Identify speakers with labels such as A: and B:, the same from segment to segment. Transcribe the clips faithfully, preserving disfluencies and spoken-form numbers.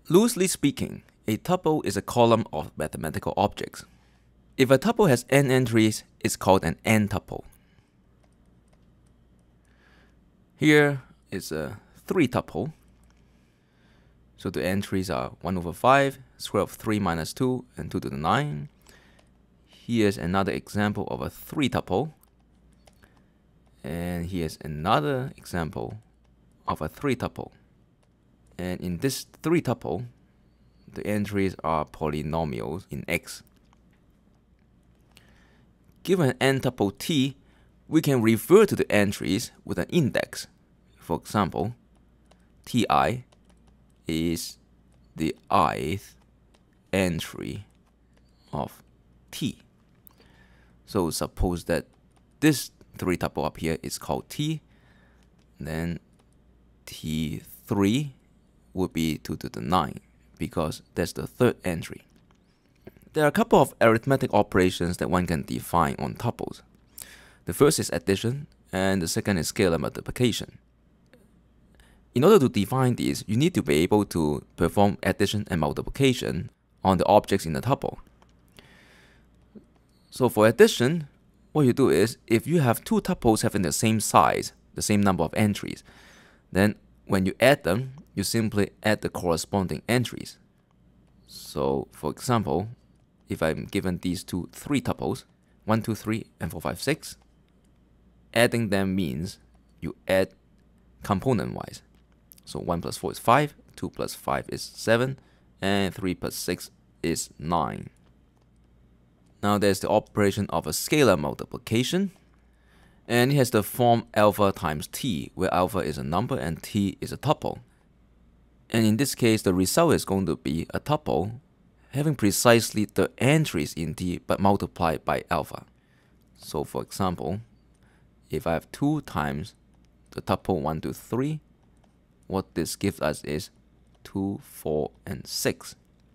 A: Loosely speaking, a tuple is a column of mathematical objects. If a tuple has n entries, it's called an n-tuple. Here is a three-tuple. So the entries are one over five, square root of three minus two, and two to the nine. Here's another example of a three-tuple. And here's another example of a three-tuple. And in this three-tuple, the entries are polynomials in X. Given an n-tuple T, we can refer to the entries with an index. For example, Ti is the ith entry of T. So suppose that this three-tuple up here is called T, then T three would be two to the nine, because that's the third entry. There are a couple of arithmetic operations that one can define on tuples. The first is addition, and the second is scalar multiplication. In order to define these, you need to be able to perform addition and multiplication on the objects in the tuple. So for addition, what you do is, if you have two tuples having the same size, the same number of entries, then when you add them, you simply add the corresponding entries. So for example, if I'm given these two three tuples, one, two, three, and four, five, six, adding them means you add component-wise. So one plus four is five, two plus five is seven, and three plus six is nine. Now there's the operation of a scalar multiplication, and it has the form alpha times t, where alpha is a number and t is a tuple. And in this case, the result is going to be a tuple having precisely the entries in t but multiplied by alpha. So for example, if I have two times the tuple one, two, three, what this gives us is two, four, and six.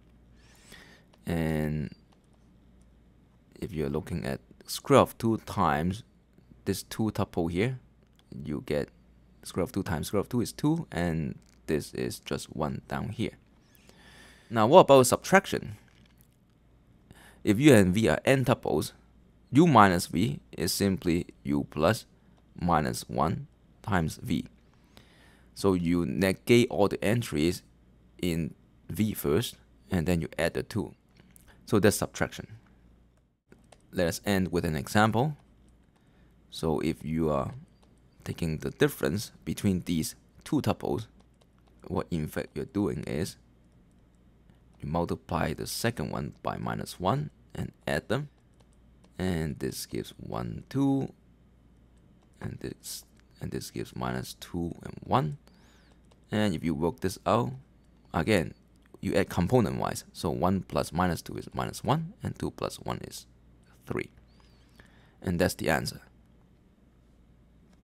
A: And if you're looking at square root of two times this two tuple here, you get square root of two times square root of two is two, and this is just one down here. Now what about subtraction? If u and v are n tuples, u minus v is simply u plus minus one times v. So you negate all the entries in v first, and then you add the two. So that's subtraction. Let us end with an example. So if you are taking the difference between these two tuples, what in fact you're doing is you multiply the second one by minus one and add them, and this gives one, two, and this and this gives minus two and one. And if you work this out, again, you add component wise. So one plus minus two is minus one, and two plus one is three. And that's the answer.